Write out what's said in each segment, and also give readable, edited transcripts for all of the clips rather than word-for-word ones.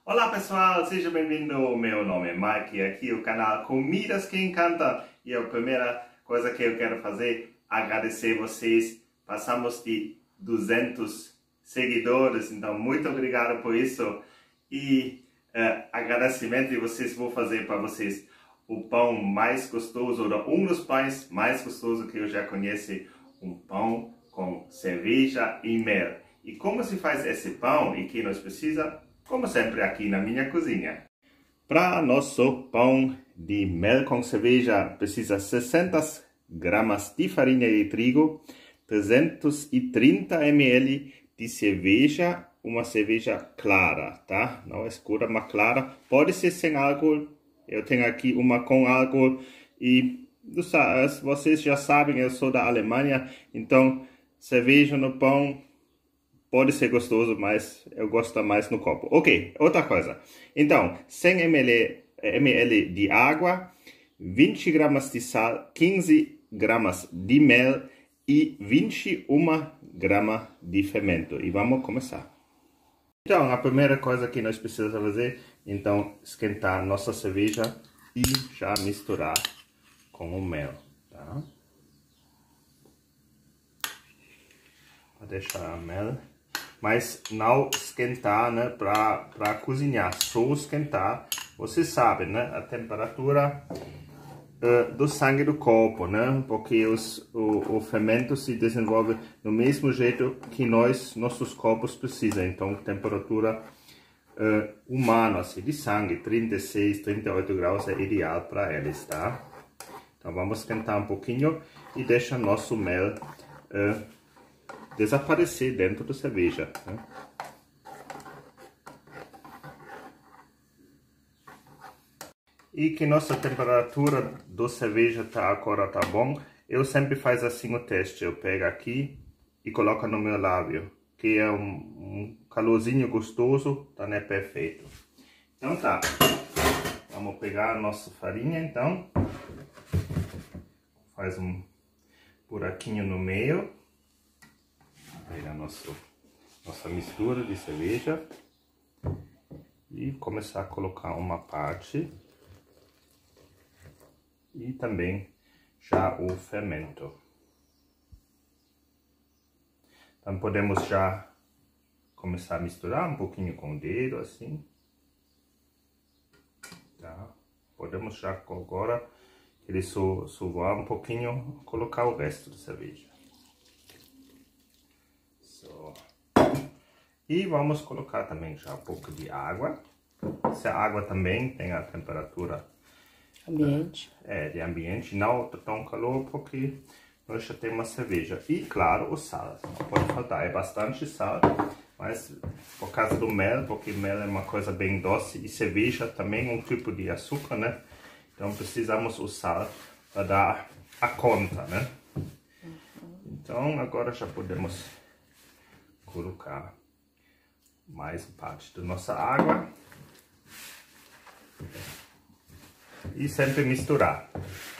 Olá pessoal, seja bem-vindo. Meu nome é Mike e aqui é o canal Comidas que Encantam. E a primeira coisa que eu quero fazer é agradecer vocês. Passamos de 200 seguidores, então muito obrigado por isso. E agradecimento de vocês, vou fazer para vocês o pão mais gostoso, ou um dos pães mais gostosos que eu já conheço, um pão com cerveja e mel. E como se faz esse pão e que nós precisamos? Como sempre aqui na minha cozinha. Para nosso pão de mel com cerveja, precisa 60 gramas de farinha de trigo, 330 ml de cerveja, uma cerveja clara, tá? Não escura, mas clara. Pode ser sem álcool, eu tenho aqui uma com álcool e vocês já sabem, eu sou da Alemanha, então cerveja no pão pode ser gostoso, mas eu gosto mais no copo. Ok, outra coisa. Então, 100 ml de água, 20 gramas de sal, 15 gramas de mel e 21 gramas de fermento. E vamos começar. Então, a primeira coisa que nós precisamos fazer, então, esquentar nossa cerveja e já misturar com o mel, tá? Vou deixar a mel, mas não esquentar, né, para cozinhar, só esquentar. Você sabe, né, a temperatura do sangue do corpo, né, porque o fermento se desenvolve do mesmo jeito que nossos corpos precisam. Então, temperatura humana, assim, de sangue, 36, 38 graus é ideal para eles, tá? Então, vamos esquentar um pouquinho e deixa nosso mel desaparecer dentro da cerveja, né? E que nossa temperatura da cerveja agora tá bom, eu sempre faço assim o teste. Eu pego aqui e coloco no meu lábio, que é um calorzinho gostoso, tá, né? Perfeito. Então tá, vamos pegar a nossa farinha, então. Faz um buraquinho no meio. Pegar nossa mistura de cerveja e começar a colocar uma parte e também já o fermento. Então podemos já começar a misturar um pouquinho com o dedo assim, tá? Podemos já agora ele suvar um pouquinho, colocar o resto da cerveja. E vamos colocar também já um pouco de água. Essa água também tem a temperatura ambiente. De ambiente, não tão calor, porque nós já temos cerveja. E claro, o sal, não pode faltar, é bastante sal, mas por causa do mel, porque mel é uma coisa bem doce e cerveja também é um tipo de açúcar, né? Então precisamos o sal para dar a conta, né? Então agora já podemos colocar mais parte da nossa água e sempre misturar.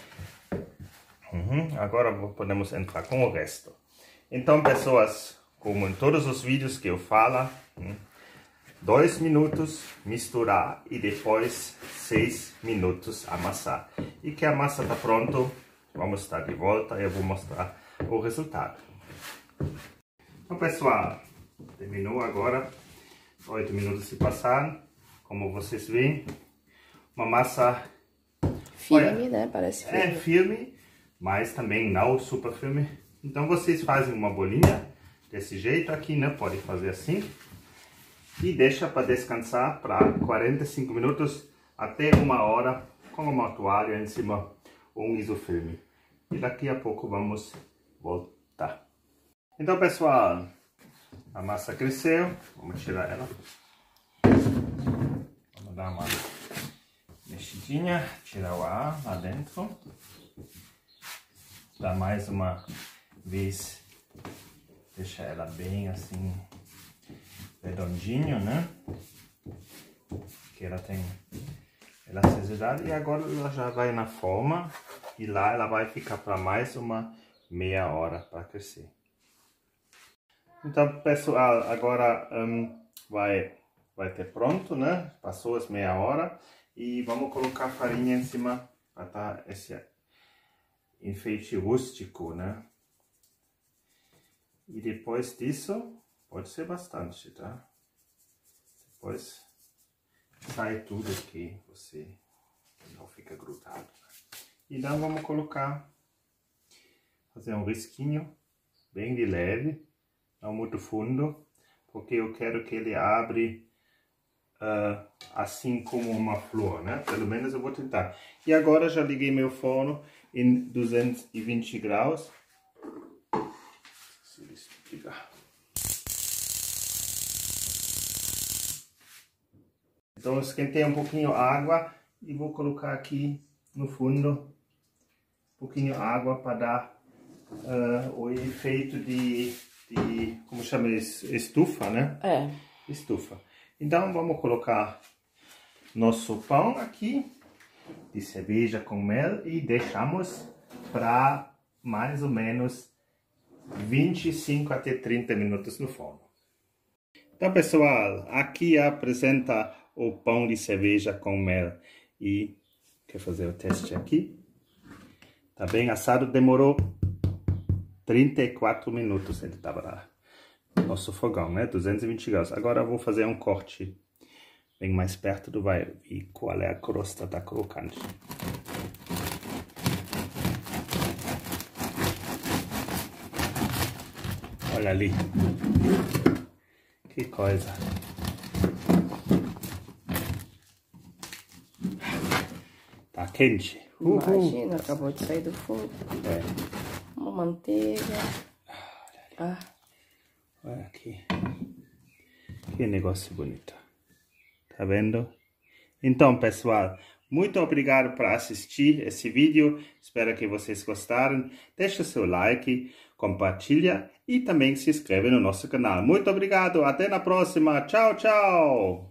Agora podemos entrar com o resto. Então, pessoas, como em todos os vídeos que eu falo, 2 minutos misturar e depois 6 minutos amassar. E que a massa está pronto, vamos estar de volta e eu vou mostrar o resultado. Então, pessoal, terminou agora. 8 minutos se passaram, como vocês veem, uma massa firme, olha, né? Parece firme. É firme, mas também não super firme. Então vocês fazem uma bolinha desse jeito aqui, né? Pode fazer assim e deixa para descansar para 45 minutos até 1 hora com uma toalha em cima ou um isofilme. E daqui a pouco vamos voltar. Então, pessoal, a massa cresceu, vamos tirar ela. Vamos dar uma mexidinha, tirar o ar lá dentro. Dá mais uma vez, deixar ela bem assim, redondinho, né? Que ela tem elasticidade e agora ela já vai na forma e lá ela vai ficar para mais uma meia hora para crescer. Então, pessoal, agora vai ter pronto, né? Passou as meia hora. E vamos colocar a farinha em cima para dar esse enfeite rústico, né? E depois disso, pode ser bastante, tá? Depois sai tudo que você não fica grudado. Então vamos colocar, fazer um risquinho bem de leve, não muito fundo, porque eu quero que ele abre assim como uma flor, né? Pelo menos eu vou tentar. E agora já liguei meu forno em 220 graus. Se isso ligar. Então eu esquentei um pouquinho a água e vou colocar aqui no fundo um pouquinho de água para dar o efeito de como chama isso? Estufa, né? É. Estufa. Então vamos colocar nosso pão aqui de cerveja com mel e deixamos para mais ou menos 25 até 30 minutos no forno. Então pessoal, aqui apresenta o pão de cerveja com mel e quer fazer o teste aqui. Tá bem assado, demorou 34 minutos, ele estava lá no nosso fogão, né? 220 graus. Agora eu vou fazer um corte bem mais perto do vai e qual é a crosta da crocante. Olha ali. Que coisa. Tá quente. Imagina, acabou de sair do fogo. É. Uma manteiga. Ah. Olha aqui. Que negócio bonito. Tá vendo? Então, pessoal, muito obrigado por assistir esse vídeo. Espero que vocês gostaram. Deixa seu like, compartilha e também se inscreve no nosso canal. Muito obrigado. Até na próxima. Tchau, tchau.